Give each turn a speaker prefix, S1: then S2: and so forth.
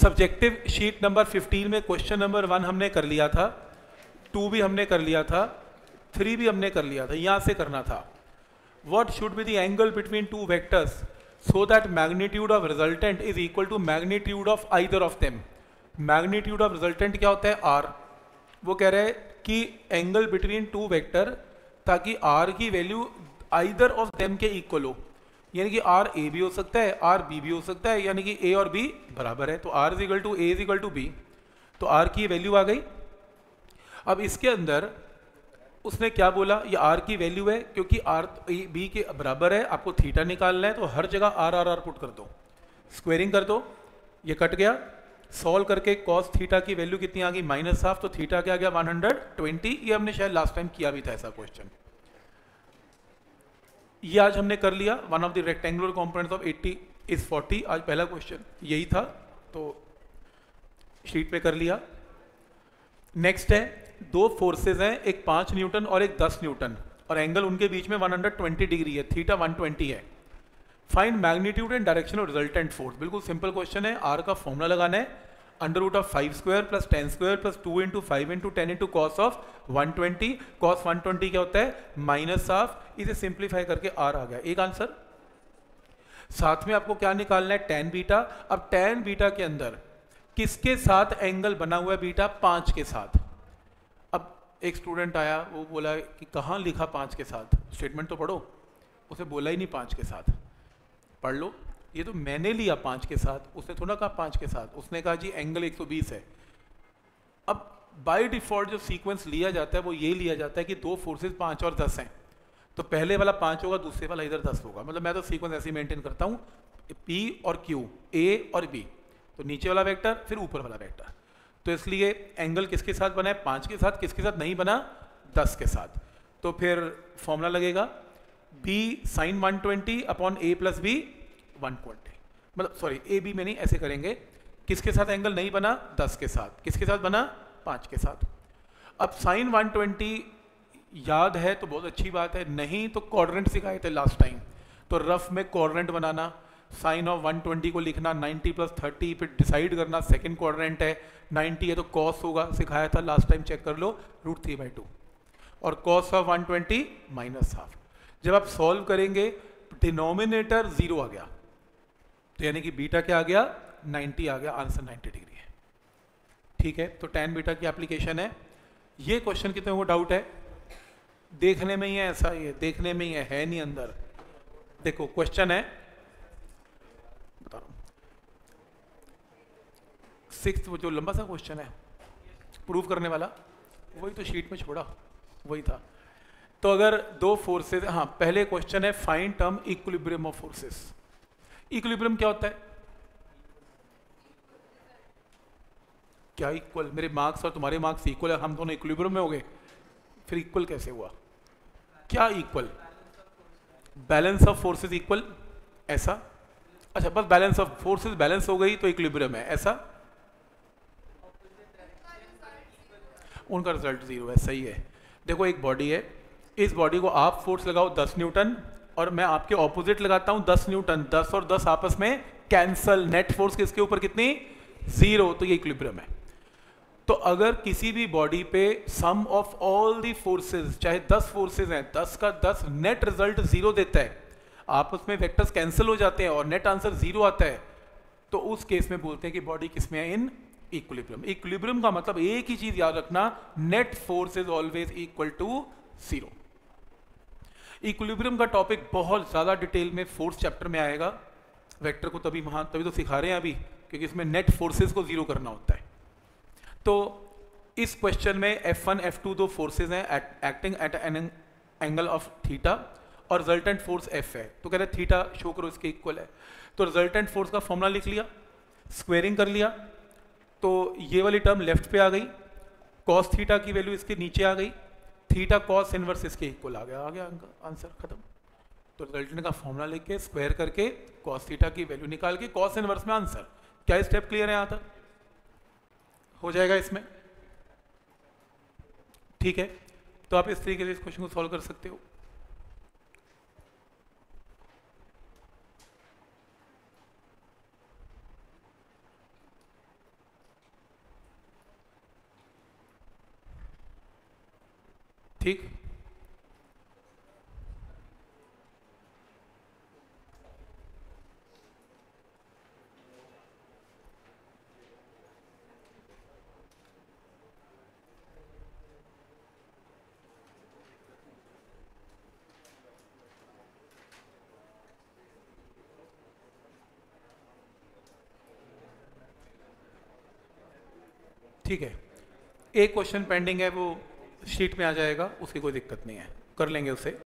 S1: Subjective sheet number 15 में question number 1 हमने कर लिया था, 2 भी हमने कर लिया था, 3 भी हमने कर लिया था, यहाँ से करना था। What should be the angle between two vectors so that magnitude of resultant is equal to magnitude of either of them? Magnitude of resultant क्या होता है? R। वो कह रहे हैं कि एंगल बिटवीन टू वेक्टर ताकि R की वैल्यू either of them के इक्वल हो, यानी कि R A भी हो सकता है, R B भी हो सकता है, यानी कि A और B बराबर है, तो R is equal to A is equal to B। तो R की वैल्यू आ गई। अब इसके अंदर उसने क्या बोला, ये R की वैल्यू है, क्योंकि R B के बराबर है, आपको थीटा निकालना है, तो हर जगह R पुट कर दो, स्क्वेयरिंग कर दो, ये कट गया। सॉल्व करके कॉस थीटा की वैल्यू कितनी आ गई? -हाफ, तो थीटा क्या आ गया? 120। ये हमने शायद लास्ट टाइम किया भी था ऐसा क्वेश्चन, ये आज हमने कर लिया। One of the rectangular components of 80 is 40, आज पहला क्वेश्चन यही था, तो शीट पे कर लिया। नेक्स्ट है, दो फोर्सेस हैं, एक 5 न्यूटन और एक 10 न्यूटन, और एंगल उनके बीच में 120 डिग्री है, थीटा 120 है। Find magnitude and direction of resultant force. बिल्कुल सिंपल क्वेश्चन है। आर का फॉर्मूला लगाना है, √5 square plus 10 square plus 2 into 5 into 10 into cos of 120। Cos 120 क्या होता है? -हाफ। इसे सिंप्लीफाई करके आर आ गया, एक आंसर। साथ में आपको क्या निकालना है? Tan beta. अब टैन बीटा के अंदर किसके साथ एंगल बना हुआ है? बीटा 5 के साथ। अब एक स्टूडेंट आया, वो बोला कि कहाँ लिखा 5 के साथ, स्टेटमेंट तो पढ़ो। उसे बोला ही नहीं 5 के साथ, पढ़ लो। ये तो मैंने लिया 5 के साथ, उसने थोड़ा कहा 5 के साथ, उसने कहा जी एंगल 120 है। अब बाय डिफॉल्ट जो सीक्वेंस लिया जाता है वो ये लिया जाता है कि दो फोर्सेस 5 और 10 हैं, तो पहले वाला 5 होगा, दूसरे वाला इधर 10 होगा। मतलब मैं तो सीक्वेंस ऐसे ही मेंटेन करता हूँ, P और Q, A और B, तो नीचे वाला वेक्टर फिर ऊपर वाला वेक्टर। तो इसलिए एंगल किसके साथ बना है? 5 के साथ। किसके साथ नहीं बना? 10 के साथ। तो फिर फॉर्मूला लगेगा B sin 120 upon A plus B 120। मतलब सॉरी, ए बी में नहीं, ऐसे करेंगे। किसके साथ एंगल नहीं बना? 10 के साथ। किसके साथ बना? 5 के साथ। अब sin 120 याद है तो बहुत अच्छी बात है, नहीं तो क्वाड्रेंट सिखाए थे लास्ट टाइम, तो रफ में क्वाड्रेंट बनाना, साइन ऑफ 120 को लिखना 90 + 30, फिर डिसाइड करना सेकंड क्वाड्रेंट है, 90 है तो कॉस होगा, सिखाया था लास्ट टाइम, चेक कर लो, √3/2, और कॉस ऑफ 120 -हाफ। जब आप सॉल्व करेंगे डिनोमिनेटर 0 आ गया, तो यानी कि बीटा क्या आ गया? 90 आ गया, आंसर 90 डिग्री है। ठीक है, तो tan बीटा की एप्लीकेशन है। ये क्वेश्चन कितने को डाउट है? देखने में ही है ऐसा, ये देखने में ही है नहीं अंदर। देखो क्वेश्चन है, बता रहा हूं, 6th वो जो लंबा सा क्वेश्चन है प्रूव करने वाला, वही तो शीट में छोड़ा, वही था। तो अगर दो फोर्सेस, हाँ पहले क्वेश्चन है find term equilibrium of forces. Equilibrium क्या होता है? क्या इक्वल? मेरे मार्क्स और तुम्हारे मार्क्स इक्वल है, हम दोनों इक्विलिब्रियम में हो गए, फिर इक्वल कैसे हुआ? क्या equal? Balance of forces equal, ऐसा? अच्छा, बस बैलेंस ऑफ फोर्सेस बैलेंस हो गई तो इक्विलिब्रियम है, ऐसा? उनका रिजल्ट 0 है, सही है। देखो एक बॉडी है, इस बॉडी को आप फोर्स लगाओ 10 न्यूटन और मैं आपके ऑपोजिट लगाता हूं 10 न्यूटन, 10 और 10 आपस में कैंसल, नेट फोर्स किसके ऊपर कितनी? 0, तो ये इक्विलिब्रियम है। तो अगर किसी भी बॉडी पे sum of all the forces, चाहे 10 फोर्सेस हैं, 10 का 10 नेट रिजल्ट 0 देता है, आपस में वेक्टर्स कैंसिल हो जाते हैं और नेट आंसर 0 आता है, तो उस केस में बोलते हैं कि बॉडी किसमें है? In equilibrium. इक्विलिब्रियम का मतलब एक ही चीज याद रखना, net force is always equal to 0। Equilibrium का टॉपिक बहुत ज्यादा डिटेल में 4th चैप्टर में आएगा। वेक्टर को तभी तो सिखा रहे हैं अभी, क्योंकि इसमें नेट फोर्सेस को 0 करना होता है। तो इस क्वेश्चन में F1 F2 दो फोर्सेस हैं acting at an angle of theta, और रिजल्टेंट फोर्स F है, तो कह रहे थीटा शो करो इसके इक्वल है। तो रिजल्टेंट फोर्स का फॉर्मूला लिख लिया, स्क्वेयरिंग कर लिया, तो ये वाली टर्म लेफ्ट पे आ गई, कॉस थीटा की वैल्यू इसके नीचे आ गई, थीटा कॉस इनवर्स इसके इक्वल आ गया आंसर खत्म। तो रिजल्टेंट का फॉर्मूला लिख के स्क्वायर करके कॉस थीटा की वैल्यू निकाल के कॉस इनवर्स में आंसर। क्या स्टेप क्लियर है? यहां तक हो जाएगा इसमें? ठीक है, तो आप इस तरीके से इस क्वेश्चन को सॉल्व कर सकते हो। ठीक। ठीक है, एक क्वेश्चन पेंडिंग है, वो शीट में आ जाएगा, उसकी कोई दिक्कत नहीं है, कर लेंगे उसे।